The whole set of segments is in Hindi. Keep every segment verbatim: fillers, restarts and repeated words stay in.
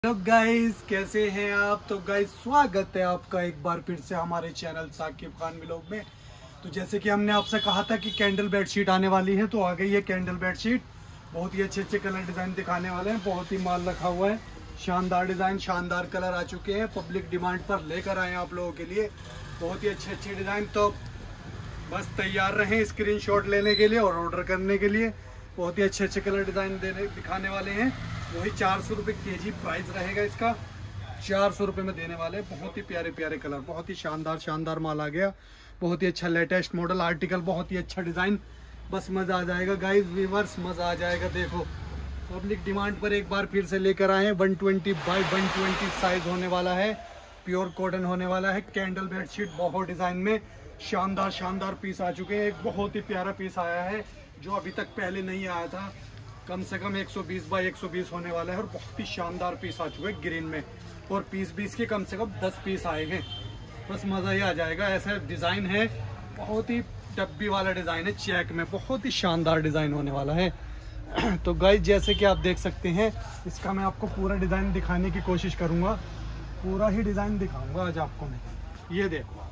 हेलो गाइस, कैसे हैं आप। तो गाइस स्वागत है आपका एक बार फिर से हमारे चैनल साकिब खान व्लॉग में। तो जैसे कि हमने आपसे कहा था कि कैंडल बेडशीट आने वाली है, तो आ गई है कैंडल बेडशीट। बहुत ही अच्छे अच्छे कलर डिज़ाइन दिखाने वाले हैं। बहुत ही माल रखा हुआ है, शानदार डिज़ाइन, शानदार कलर आ चुके हैं। पब्लिक डिमांड पर लेकर आए हैं आप लोगों के लिए बहुत ही अच्छे अच्छे डिज़ाइन। तो बस तैयार रहें स्क्रीनशॉट लेने के लिए और ऑर्डर करने के लिए। बहुत ही अच्छे अच्छे कलर डिज़ाइन देने दिखाने वाले हैं। वही चार सौ रुपये के जी प्राइस रहेगा इसका, चार सौ रुपये में देने वाले हैं। बहुत ही प्यारे प्यारे कलर, बहुत ही शानदार शानदार माल आ गया। बहुत ही अच्छा लेटेस्ट मॉडल आर्टिकल, बहुत ही अच्छा डिज़ाइन। बस मज़ा आ जाएगा गाइस, व्यूअर्स मज़ा आ जाएगा। देखो पब्लिक डिमांड पर एक बार फिर से लेकर आए हैं। One twenty by one twenty size होने वाला है, प्योर कॉटन होने वाला है। कैंडल बेडशीट बहुत डिज़ाइन में शानदार शानदार पीस आ चुके हैं। एक बहुत ही प्यारा पीस आया है जो अभी तक पहले नहीं आया था। कम से कम एक सौ बीस बाई एक सौ बीस होने वाला है और बहुत ही शानदार पीस आ चुके हैं ग्रीन में। और पीस बीस के कम से कम दस पीस आए हैं। बस मज़ा ही आ जाएगा। ऐसा डिज़ाइन है, बहुत ही डब्बी वाला डिज़ाइन है, चेक में बहुत ही शानदार डिज़ाइन होने वाला है। तो गाइस जैसे कि आप देख सकते हैं, इसका मैं आपको पूरा डिज़ाइन दिखाने की कोशिश करूँगा। पूरा ही डिज़ाइन दिखाऊँगा आज आपको मैं। ये देखो,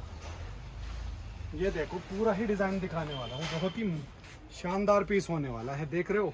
ये देखो पूरा ही डिज़ाइन दिखाने वाला हूँ। बहुत ही शानदार पीस होने वाला है, देख रहे हो।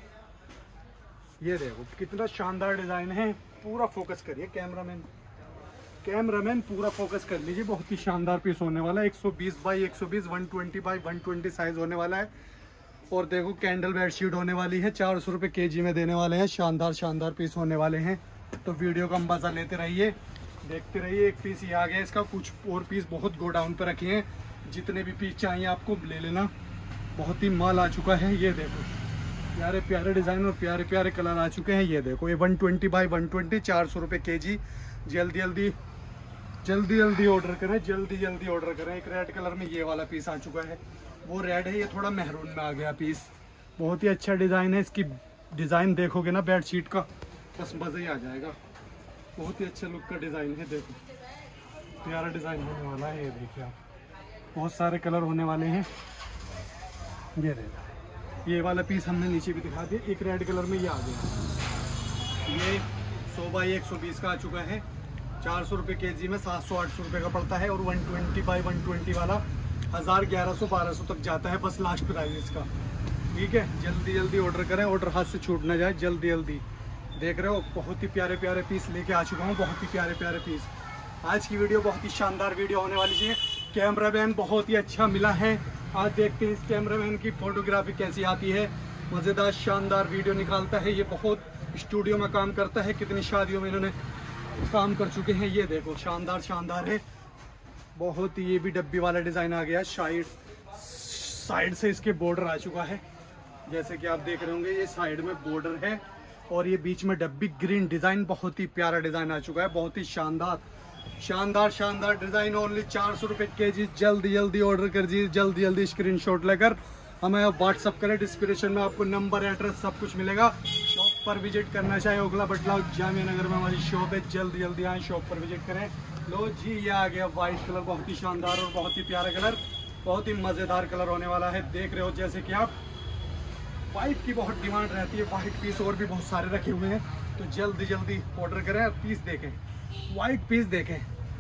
ये देखो कितना शानदार डिज़ाइन है। पूरा फोकस करिए कैमरामैन, कैमरामैन पूरा फोकस कर लीजिए। बहुत ही शानदार पीस होने वाला है। एक सौ बीस बाई एक सौ बीस, one twenty by one twenty size होने वाला है। और देखो कैंडल बेडशीट होने वाली है, चार सौ रुपये के जी में देने वाले हैं। शानदार शानदार पीस होने वाले हैं। तो वीडियो का मज़ा लेते रहिए, देखते रहिए। एक पीस ये आ गया इसका, कुछ और पीस बहुत गोडाउन पर रखे हैं। जितने भी पीस चाहिए आपको ले लेना। बहुत ही माल आ चुका है। ये देखो प्यारे प्यारे डिज़ाइन और प्यारे प्यारे कलर आ चुके हैं। ये देखो ये one twenty by one twenty, चार सौ रुपये के जी। जल्दी जल्दी जल्दी जल्दी ऑर्डर करें, जल्दी जल्दी ऑर्डर करें। एक रेड कलर में ये वाला पीस आ चुका है, वो रेड है। ये थोड़ा मेहरून में आ गया पीस। बहुत ही अच्छा डिज़ाइन है। इसकी डिज़ाइन देखोगे ना बेडशीट का, बस मज़ा ही आ जाएगा। बहुत ही अच्छा लुक का डिज़ाइन है। देखो प्यारा डिज़ाइन होने वाला है। ये देखिए आप, बहुत सारे कलर होने वाले हैं। ये देखो ये वाला पीस हमने नीचे भी दिखा दिया। एक रेड कलर में ये आ गया। ये सौ बाई एक सौ बीस का आ चुका है। चार सौ रुपये के जी में सात सौ आठ सौ रुपये का पड़ता है। और one twenty by one twenty वाला हज़ार ग्यारह सौ बारह सौ तक जाता है, बस लास्ट प्राइस इसका। ठीक है, जल्दी जल्दी ऑर्डर करें, ऑर्डर हाथ से छूट ना जाए। जल्दी जल्दी देख रहे हो बहुत ही प्यारे प्यारे पीस लेके आ चुका हूँ। बहुत ही प्यारे प्यारे पीस। आज की वीडियो बहुत ही शानदार वीडियो होने वाली है। कैमरामैन बहुत ही अच्छा मिला है। आज देखते हैं इस कैमरामैन की फोटोग्राफी कैसी आती है। मज़ेदार शानदार वीडियो निकालता है ये। बहुत स्टूडियो में काम करता है, कितनी शादियों में इन्होंने काम कर चुके हैं। ये देखो शानदार शानदार है बहुत ही। ये भी डब्बी वाला डिज़ाइन आ गया। साइड साइड से इसके बॉर्डर आ चुका है, जैसे कि आप देख रहे होंगे। ये साइड में बॉर्डर है और ये बीच में डब्बी ग्रीन डिज़ाइन। बहुत ही प्यारा डिज़ाइन आ चुका है, बहुत ही शानदार शानदार शानदार डिज़ाइन। ओनली चार सौ रुपये के जी। जल्दी जल्दी ऑर्डर कर दीजिए, जल्दी जल्दी स्क्रीनशॉट लेकर हमें व्हाट्सअप करें। डिस्क्रिप्शन में आपको नंबर, एड्रेस सब कुछ मिलेगा। शॉप पर विजिट करना चाहे ओखला बटला जामिया नगर में हमारी शॉप है। जल्दी जल्दी आए, शॉप पर विजिट करें। लो जी, ये आ गया वाइट कलर, बहुत ही शानदार और बहुत ही प्यारा कलर, बहुत ही मज़ेदार कलर होने वाला है। देख रहे हो जैसे कि आप, वाइट की बहुत डिमांड रहती है। वाइट पीस और भी बहुत सारे रखे हुए हैं, तो जल्दी जल्दी ऑर्डर करें और पीस देखें, वाइट पीस देखें।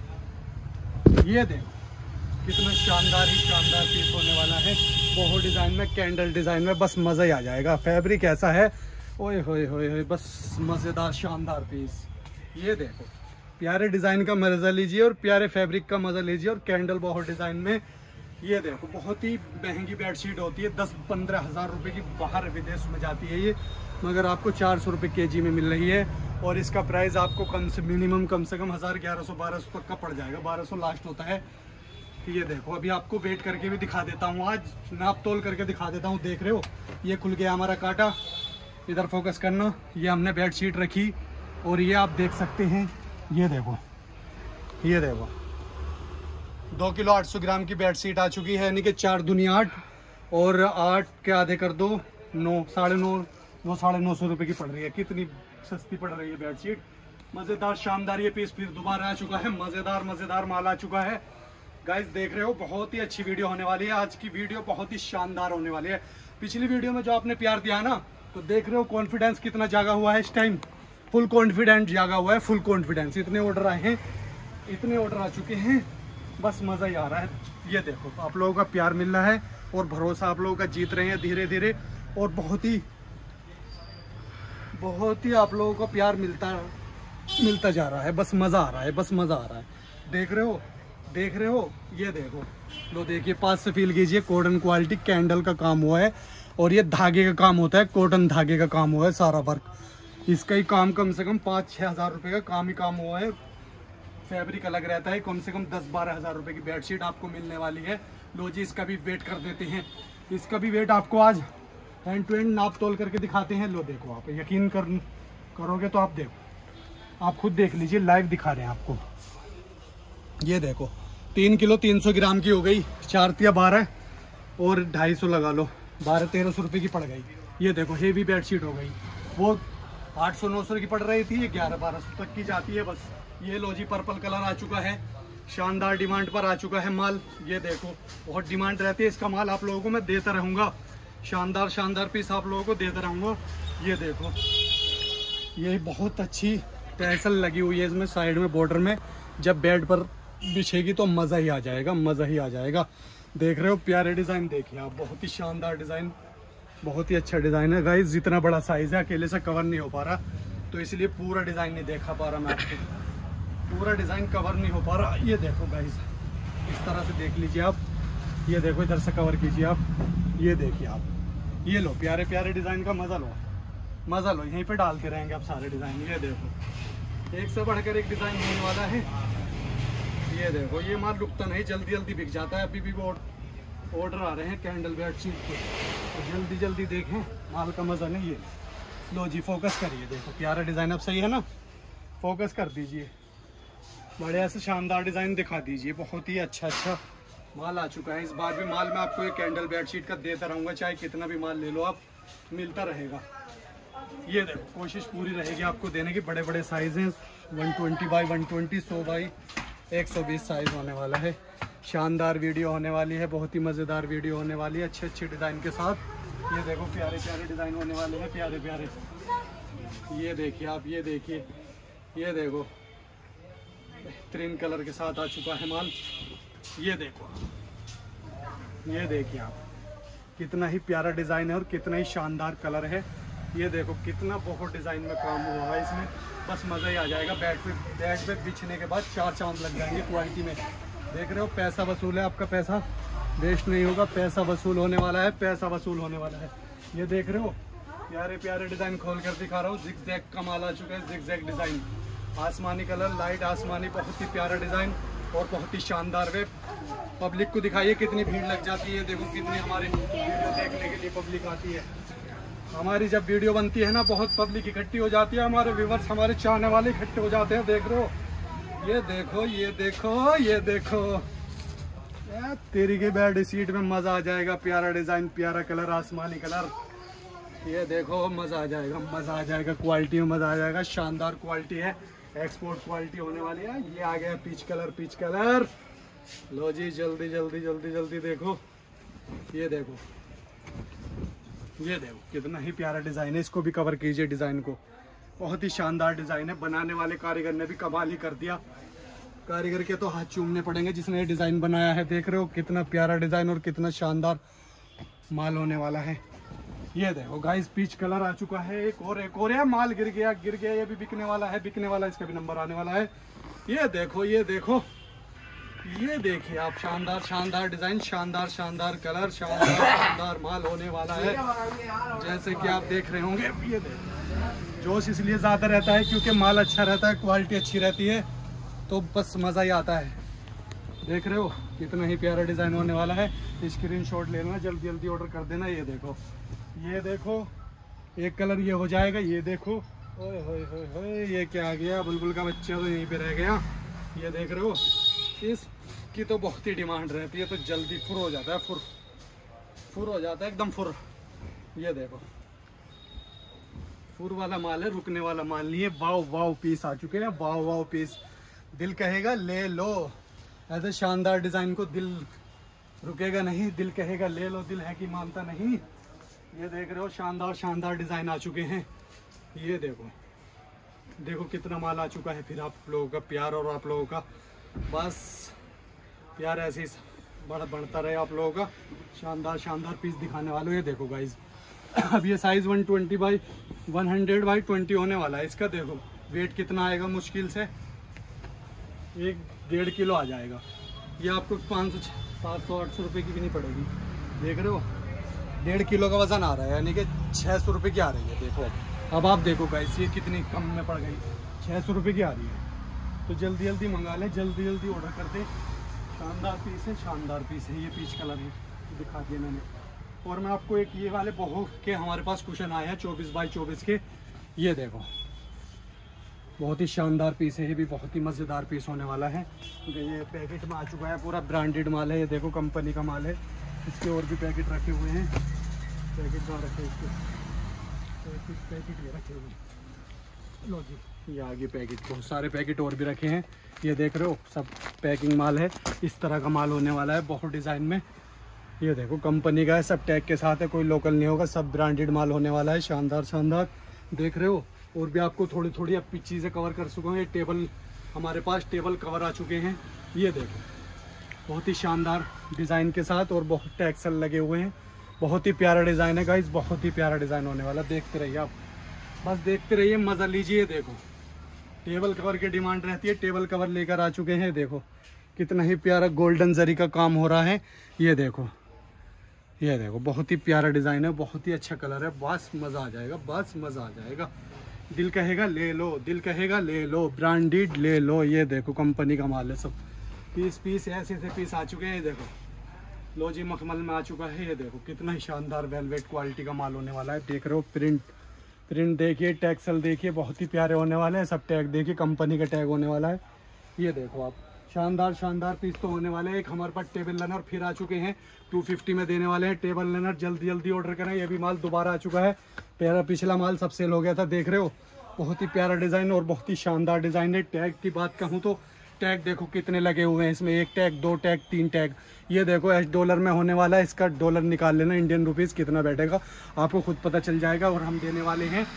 ये देखो कितना शानदार ही शानदार पीस होने वाला है। बहुत डिज़ाइन में, कैंडल डिज़ाइन में, बस मज़ा ही आ जाएगा। फैब्रिक ऐसा है, ओए होए होए होए, बस मज़ेदार शानदार पीस। ये देखो प्यारे डिज़ाइन का मज़ा लीजिए और प्यारे फैब्रिक का मज़ा लीजिए। और कैंडल बहुत डिज़ाइन में। ये देखो बहुत ही महंगी बेडशीट होती है, दस पंद्रह हज़ार रुपये की, बाहर विदेश में जाती है ये, मगर आपको चार सौ रुपये के जी में मिल रही है। और इसका प्राइस आपको कम से मिनिमम कम से कम हज़ार ग्यारह सौ बारह सौ तक का पड़ जाएगा। बारह सौ लास्ट होता है। ये देखो अभी आपको वेट करके भी दिखा देता हूँ, आज नाप तोल करके दिखा देता हूँ। देख रहे हो ये खुल गया हमारा कांटा, इधर फोकस करना। ये हमने बेडशीट रखी और ये आप देख सकते हैं। ये देखो, ये देखो दो किलो आठ सौ ग्राम की बेडशीट आ चुकी है, यानी कि चार दुनिया आठ और आठ के आधे कर दो नौ, साढ़े नौ वो साढ़े नौ सौ रुपये की पड़ रही है। कितनी सस्ती पड़ रही है बेडशीट। मज़ेदार शानदार ये पीस फिर दोबारा आ चुका है। मज़ेदार मज़ेदार माल आ चुका है। गाइस देख रहे हो बहुत ही अच्छी वीडियो होने वाली है। आज की वीडियो बहुत ही शानदार होने वाली है। पिछली वीडियो में जो आपने प्यार दिया ना, तो देख रहे हो कॉन्फिडेंस कितना जागा हुआ है इस टाइम। फुल कॉन्फिडेंट जागा हुआ है, फुल कॉन्फिडेंस। इतने ऑर्डर आए हैं, इतने ऑर्डर आ चुके हैं, बस मज़ा ही आ रहा है। ये देखो आप लोगों का प्यार मिल रहा है और भरोसा आप लोगों का जीत रहे हैं धीरे धीरे, और बहुत ही बहुत ही आप लोगों को प्यार मिलता मिलता जा रहा है। बस मज़ा आ रहा है, बस मज़ा आ रहा है। देख रहे हो, देख रहे हो, ये देखो, लो देखिए, पास से फील कीजिए। कॉटन क्वालिटी कैंडल का काम हुआ है, और ये धागे का काम होता है, कॉटन धागे का काम हुआ है सारा वर्क। इसका ही काम कम से कम पाँच छः हज़ार रुपये का काम ही काम हुआ है। फैब्रिक अलग रहता है, कम से कम दस बारह हज़ार रुपये की बेडशीट आपको मिलने वाली है। लो जी, इसका भी वेट कर देते हैं। इसका भी वेट आपको आज हैंड टू हैंड नाप तोल करके दिखाते हैं। लो देखो, आप यकीन कर करोगे तो आप देखो, आप खुद देख लीजिए, लाइव दिखा रहे हैं आपको। ये देखो, तीन किलो तीन सौ ग्राम की हो गई, चार तिया बारह और ढाई सौ लगा लो, बारह तेरह सौ रुपये की पड़ गई। ये देखो, हेवी बेडशीट हो गई। वो आठ सौ नौ सौ की पड़ रही थी, ये ग्यारह बारह सौ तक की जाती है बस। ये लो जी, पर्पल कलर आ चुका है, शानदार डिमांड पर आ चुका है माल। ये देखो, बहुत डिमांड रहती है इसका माल, आप लोगों को मैं देता रहूँगा। शानदार शानदार पीस आप लोगों को देता रहूँगा। ये देखो, ये बहुत अच्छी टैसल लगी हुई है इसमें साइड में बॉर्डर में। जब बेड पर बिछेगी तो मज़ा ही आ जाएगा, मज़ा ही आ जाएगा। देख रहे हो, प्यारे डिज़ाइन देखिए आप, बहुत ही शानदार डिज़ाइन, बहुत ही अच्छा डिज़ाइन है गाइस। जितना बड़ा साइज़ है, अकेले से कवर नहीं हो पा रहा, तो इसलिए पूरा डिज़ाइन नहीं दिखा पा रहा मैं आपको, पूरा डिज़ाइन कवर नहीं हो पा रहा। ये देखो गाइस, इस तरह से देख लीजिए आप। ये देखो, इधर से कवर कीजिए आप, ये देखिए आप। ये लो, प्यारे प्यारे डिज़ाइन का मज़ा लो, मज़ा लो। यहीं पे डालते रहेंगे आप सारे डिज़ाइन। ये देखो, एक से बढ़कर एक डिज़ाइन होने वाला है। ये देखो, ये माल रुकता नहीं, जल्दी जल्दी बिक जाता है। अभी भी वो ऑर्डर आ रहे हैं कैंडल बेडशीट के, तो जल्दी जल्दी देखें, माल का मज़ा नहीं है। लो जी, फोकस करिए, देखो प्यारा डिज़ाइन अब सही है ना, फोकस कर दीजिए, बढ़िया से शानदार डिज़ाइन दिखा दीजिए। बहुत ही अच्छा अच्छा माल आ चुका है। इस बार भी माल मैं आपको ये कैंडल बेडशीट का देता रहूँगा, चाहे कितना भी माल ले लो आप, मिलता रहेगा। ये देखो, कोशिश पूरी रहेगी आपको देने की। बड़े बड़े साइज़ हैं, one twenty by one twenty, सौ बाई एक सौ बीस साइज़ होने वाला है। शानदार वीडियो होने वाली है, बहुत ही मज़ेदार वीडियो होने वाली है, अच्छे अच्छे डिज़ाइन के साथ। ये देखो, प्यारे प्यारे डिज़ाइन होने वाले हैं, प्यारे प्यारे। ये देखिए आप, ये देखिए, ये देखो, बेहतरीन कलर के साथ आ चुका है माल। ये देखो, ये देखिए आप, कितना ही प्यारा डिज़ाइन है और कितना ही शानदार कलर है। ये देखो, कितना बहुत डिज़ाइन में काम हुआ है इसमें, बस मज़ा ही आ जाएगा। बेड पे बेड पे बिछने के बाद चार चांद लग जाएंगे क्वालिटी में। देख रहे हो, पैसा वसूल है, आपका पैसा वेस्ट नहीं होगा, पैसा वसूल होने वाला है, पैसा वसूल होने वाला है। ये देख रहे हो, प्यारे प्यारे डिज़ाइन खोल कर दिखा रहा हूँ। जिगजैग का माल आ चुका है, जिगजैग डिज़ाइन, आसमानी कलर, लाइट आसमानी, बहुत ही प्यारा डिज़ाइन और बहुत ही शानदार वे। पब्लिक को दिखाइए कितनी भीड़ लग जाती है। देखो, कितनी हमारी वीडियो देखने के लिए पब्लिक आती है। हमारी जब वीडियो बनती है ना, बहुत पब्लिक इकट्ठी हो जाती है, हमारे व्यूवर्स, हमारे चाहने वाले इकट्ठे हो जाते हैं। देख रहे हो, ये देखो, ये देखो, ये देखो, यार तेरी के बेड सीट में मज़ा आ जाएगा। प्यारा डिज़ाइन, प्यारा कलर, आसमानी कलर। ये देखो, मज़ा आ जाएगा, मज़ा आ जाएगा, क्वालिटी में मज़ा आ जाएगा। शानदार क्वालिटी है, एक्सपोर्ट क्वालिटी होने वाली है। ये आ गया पीच कलर, पीच कलर। लो जी, जल्दी जल्दी जल्दी जल्दी देखो, ये देखो, ये देखो, कितना ही प्यारा डिज़ाइन है। इसको भी कवर कीजिए डिज़ाइन को, बहुत ही शानदार डिज़ाइन है। बनाने वाले कारीगर ने भी कमाल ही कर दिया। कारीगर के तो हाथ चूमने पड़ेंगे जिसने ये डिज़ाइन बनाया है। देख रहे हो, कितना प्यारा डिज़ाइन और कितना शानदार माल होने वाला है। ये देखो गाइस, पीच कलर आ चुका है। एक और एक और है, माल गिर गया गिर गया ये भी बिकने वाला है, बिकने वाला है, इसका भी नंबर आने वाला है। ये देखो, ये देखो, ये देखिए आप, शानदार शानदार डिज़ाइन, शानदार शानदार कलर, शानदार शानदार माल होने वाला है, जैसे कि आप देख रहे होंगे। ये देखो, जोश इसलिए ज़्यादा रहता है क्योंकि माल अच्छा रहता है, क्वालिटी अच्छी रहती है, तो बस मज़ा ही आता है। देख रहे हो, कितना ही प्यारा डिज़ाइन होने वाला है। स्क्रीनशॉट लेना, जल्दी जल्दी ऑर्डर कर देना। ये देखो, ये देखो, एक कलर ये हो जाएगा। ये देखो, ओए होए होए होए, ये क्या आ गया, बुलबुल का बच्चा तो यहीं पे रह गया। ये देख रहे हो, इसकी तो बहुत ही डिमांड रहती है, तो जल्दी फुर हो जाता है, फुर फुर हो जाता है एकदम फुर। ये देखो, फुर वाला माल है, रुकने वाला माल नहीं है। वाव वाव पीस आ चुके हैं, वाव वाव पीस। दिल कहेगा ले लो, ऐसे शानदार डिज़ाइन को दिल रुकेगा नहीं, दिल कहेगा ले लो, दिल है कि मानता नहीं। ये देख रहे हो, शानदार शानदार डिज़ाइन आ चुके हैं। ये देखो, देखो कितना माल आ चुका है। फिर आप लोगों का प्यार और आप लोगों का बस प्यार ऐसे ही बढ़ बढ़ता रहे आप लोगों का। शानदार शानदार पीस दिखाने वालों। ये देखो गाइज, अब ये size one twenty by one hundred by twenty होने वाला है। इसका देखो वेट कितना आएगा, मुश्किल से एक डेढ़ किलो आ जाएगा। ये आपको पाँच सौ सात सौ आठ सौ रुपये की भी नहीं पड़ेगी। देख रहे हो, डेढ़ किलो का वज़न आ रहा है, यानी कि छः सौ रुपये की आ रही है। देखो अब अब आप देखो गाइस, ये कितनी कम में पड़ गई, छः सौ रुपये की आ रही है। तो जल्दी जल्दी मंगा लें, जल्दी जल्दी ऑर्डर कर दें। शानदार पीस है, शानदार पीस है। ये पीच कलर है, दिखा दिया मैंने। और मैं आपको एक ये वाले बहुत के हमारे पास कुशन आए हैं चौबीस बाई चौबीस के। ये देखो बहुत ही शानदार पीस है, ये भी बहुत ही मज़ेदार पीस होने वाला है। ये पैकेट में आ चुका है, पूरा ब्रांडेड माल है। ये देखो कंपनी का माल है। इसके और भी पैकेट रखे हुए हैं। पैकेट कहाँ रखे इसके, पैकेट पैकेट ये रखे हुए हैं। लो जी, ये आगे पैकेट, बहुत सारे पैकेट और भी रखे हैं। ये देख रहे हो सब पैकिंग माल है। इस तरह का माल होने वाला है, बहुत डिज़ाइन में। ये देखो कंपनी का है, सब टैग के साथ है, कोई लोकल नहीं होगा, सब ब्रांडेड माल होने वाला है। शानदार शानदार देख रहे हो। और भी आपको थोड़ी थोड़ी अब चीज़ें कवर कर चुका हूँ। ये टेबल हमारे पास टेबल कवर आ चुके हैं। ये देखो बहुत ही शानदार डिज़ाइन के साथ, और बहुत टैक्सल लगे हुए हैं। बहुत ही प्यारा डिज़ाइन है गाइस, बहुत ही प्यारा डिज़ाइन होने वाला। देखते रहिए आप, बस देखते रहिए, मज़ा लीजिए। देखो टेबल कवर की डिमांड रहती है, टेबल कवर लेकर आ चुके हैं। देखो कितना ही प्यारा गोल्डन जरी का काम हो रहा है। ये देखो, ये देखो बहुत ही प्यारा डिज़ाइन है, बहुत ही अच्छा कलर है। बस मज़ा आ जाएगा, बस मज़ा आ जाएगा। दिल कहेगा ले लो, दिल कहेगा ले लो, ब्रांडेड ले लो। ये देखो कंपनी का माल है, सब पीस पीस ऐसे ऐसे पीस आ चुके हैं। ये देखो लो जी, मखमल में आ चुका है। ये देखो कितना ही शानदार वेलवेट क्वालिटी का माल होने वाला है। देख रहे हो प्रिंट, प्रिंट देखिए, टैक्सल देखिए, बहुत ही प्यारे होने वाले हैं। सब टैग देखिए, कंपनी का टैग होने वाला है। ये देखो आप, शानदार शानदार पीस तो होने वाले हैं। एक हमारे पास टेबल लनर फिर आ चुके हैं, टू फिफ्टी में देने वाले हैं टेबल लनर। जल्दी जल्दी ऑर्डर करें, ये भी माल दोबारा आ चुका है। प्यारा पिछला माल सब सेल हो गया था, देख रहे हो। बहुत ही प्यारा डिज़ाइन और बहुत ही शानदार डिज़ाइन है। टैग की बात कहूँ तो टैग देखो कितने लगे हुए हैं इसमें, एक टैग, दो टैग, तीन टैग। ये देखो एच डॉलर में होने वाला है। इसका डॉलर निकाल लेना, इंडियन रुपीज़ कितना बैठेगा आपको खुद पता चल जाएगा। और हम देने वाले हैं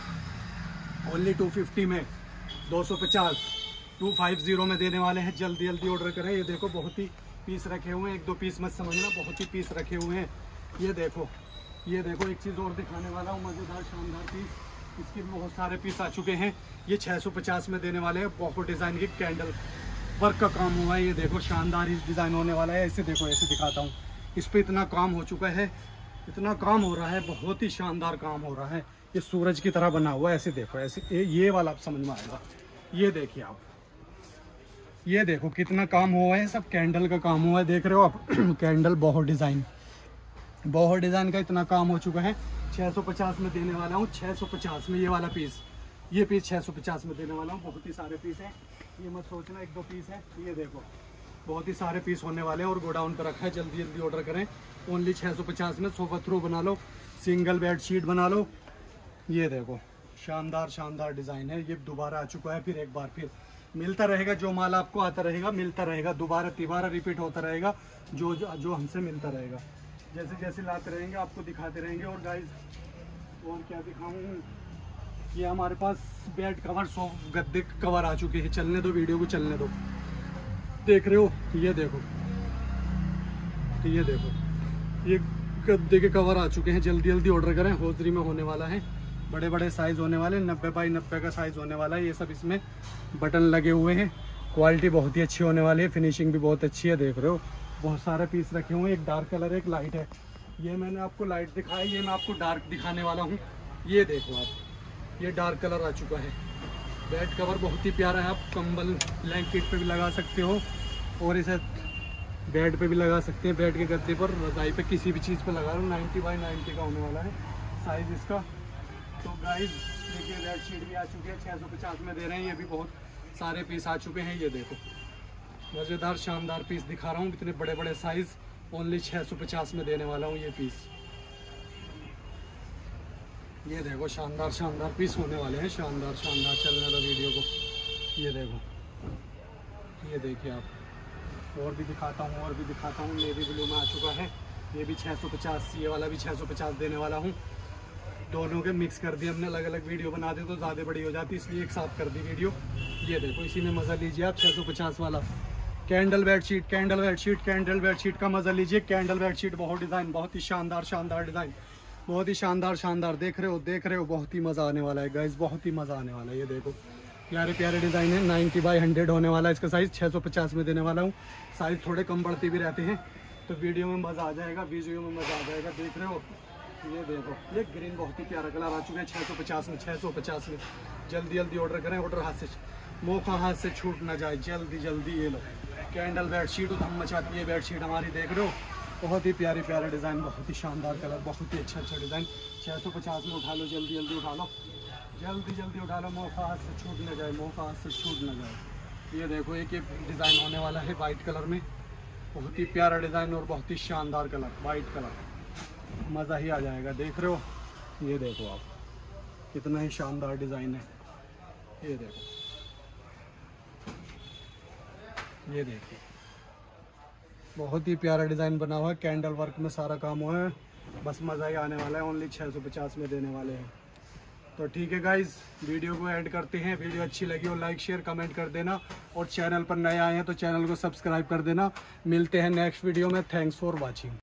ओनली टू फिफ्टी में, दो सौ पचास, टू फाइव ज़ीरो में देने वाले हैं। जल्दी जल्दी ऑर्डर करें। ये देखो बहुत ही पीस रखे हुए हैं, एक दो पीस मत समझना, बहुत ही पीस रखे हुए हैं। ये देखो, ये देखो एक चीज़ और दिखाने वाला हूँ, मज़ेदार शानदार पीस। इसके भी बहुत सारे पीस आ चुके हैं। ये छः सौ पचास में देने वाले हैं। बहुत डिज़ाइन की कैंडल वर्क का काम हुआ है। ये देखो शानदार ही डिज़ाइन होने वाला है। ऐसे देखो, ऐसे दिखाता हूँ, इस पर इतना काम हो चुका है, इतना काम हो रहा है, बहुत ही शानदार काम हो रहा है। ये सूरज की तरह बना हुआ है। ऐसे देखो, ऐसे ये वाला आप समझ में आएगा। ये देखिए आप, ये देखो कितना काम हुआ है, सब कैंडल का काम हुआ है। देख रहे हो आप कैंडल, बहुत डिज़ाइन, बहुत डिज़ाइन का इतना काम हो चुका है। छः सौ पचास में देने वाला हूँ, छः सौ पचास में ये वाला पीस, ये पीस छः सौ पचास में देने वाला हूँ। बहुत ही सारे पीस हैं, ये मत सोचना एक दो पीस है। ये देखो बहुत ही सारे पीस होने वाले हैं और गोडाउन पर रखा है। जल्दी जल्दी ऑर्डर करें, ओनली छः सौ पचास में। सोफा थ्रो बना लो, सिंगल बेड शीट बना लो। ये देखो शानदार शानदार डिज़ाइन है। ये दोबारा आ चुका है, फिर एक बार फिर मिलता रहेगा। जो माल आपको आता रहेगा मिलता रहेगा, दोबारा तिबारा रिपीट होता रहेगा। जो जो हमसे मिलता रहेगा, जैसे जैसे लाते रहेंगे आपको दिखाते रहेंगे। और गाइस और क्या दिखाऊँ, ये हमारे पास बेड कवर, सोफ गद्दे कवर आ चुके हैं। चलने दो वीडियो को, चलने दो। देख रहे हो, ये देखो, ये देखो ये गद्दे के कवर आ चुके हैं। जल्दी जल्दी ऑर्डर करें, होजरी में होने वाला है। बड़े बड़े साइज़ होने वाले, नब्बे बाई नब्बे का साइज़ होने वाला है। ये सब इसमें बटन लगे हुए हैं। क्वालिटी बहुत ही अच्छी होने वाली है, फिनिशिंग भी बहुत अच्छी है। देख रहे हो बहुत सारे पीस रखे हुए हैं। एक डार्क कलर है, एक लाइट है। ये मैंने आपको लाइट दिखाया, ये मैं आपको डार्क दिखाने वाला हूँ। ये देखो आप, ये डार्क कलर आ चुका है। बेड कवर बहुत ही प्यारा है। आप कंबल ब्लैंकेट पे भी लगा सकते हो और इसे बेड पे भी लगा सकते हैं। बेड के गद्दे पर, रजाई पे, किसी भी चीज़ पे लगा लो। नाइन्टी बाई नाइन्टी का होने वाला है साइज़ इसका। तो गाइस देखिए बेड शीट भी आ चुकी है, छः सौ पचास में दे रहे हैं। ये भी बहुत सारे पीस आ चुके हैं। ये देखो मज़ेदार शानदार पीस दिखा रहा हूँ, इतने बड़े बड़े साइज़, ओनली छः सौ पचास में देने वाला हूँ ये पीस। ये देखो शानदार शानदार पीस होने वाले हैं, शानदार शानदार। चलने दो वीडियो को। ये देखो, ये देखिए आप, और भी दिखाता हूँ, और भी दिखाता हूँ। नेवी ब्लू में आ चुका है, ये भी छः सौ पचास। ये वाला भी छः सौ पचास देने वाला हूँ। दोनों के मिक्स कर दिए हमने, अलग अलग वीडियो बना दे तो ज़्यादा बड़ी हो जाती, इसलिए एक साथ कर दी वीडियो। ये देखो इसी में मज़ा लीजिए आप, छः सौ पचास वाला candle bedsheet, candle bedsheet, candle bedsheet का मज़ा लीजिए। कैंडल बेडशीट बहुत डिज़ाइन, बहुत ही शानदार शानदार डिज़ाइन, बहुत ही शानदार शानदार। देख रहे हो देख रहे हो बहुत ही मज़ा आने वाला है गाइस, बहुत ही मज़ा आने वाला है। ये देखो प्यारे प्यारे डिज़ाइन है, नाइन्टी बाई हंड्रेड होने वाला है इसका साइज़, छः सौ पचास में देने वाला हूँ। साइज़ थोड़े कम बढ़ते भी रहते हैं, तो वीडियो में मज़ा आ जाएगा, वीडियो में मज़ा आ जाएगा। देख रहे हो ये देखो, ये ग्रीन बहुत ही प्यारा कलर आ चुका है छः सौ पचास में, छः सौ पचास में। जल्दी जल्दी ऑर्डर करें, ऑर्डर हाथ से मौका हाथ से छूट ना जाए, जल्दी जल्दी। ये लो कैंडल बेडशीट धम मचाती है बेडशीट हमारी, देख रहे हो बहुत ही प्यारी प्यारा डिज़ाइन, बहुत ही शानदार कलर, बहुत ही अच्छा अच्छा डिज़ाइन। छः सौ पचास में उठा लो, जल्दी जल्दी उठा लो, जल्दी जल्दी उठा लो, मौका हाथ से छूट ना जाए, मौका हाथ से छूट ना जाए। ये देखो एक ये डिज़ाइन होने वाला है वाइट कलर में, बहुत ही प्यारा डिज़ाइन और बहुत ही शानदार कलर, वाइट कलर, मज़ा ही आ जाएगा। देख रहे हो ये देखो आप, कितना ही शानदार डिज़ाइन है। ये देखो, ये देखिए बहुत ही प्यारा डिज़ाइन बना हुआ है, कैंडल वर्क में सारा काम हुआ है, बस मज़ा ही आने वाला है। ओनली छः सौ पचास में देने वाले हैं। तो ठीक है गाइज, वीडियो को एंड करते हैं। वीडियो अच्छी लगी हो लाइक शेयर कमेंट कर देना, और चैनल पर नए आए हैं तो चैनल को सब्सक्राइब कर देना। मिलते हैं नेक्स्ट वीडियो में, थैंक्स फॉर वॉचिंग।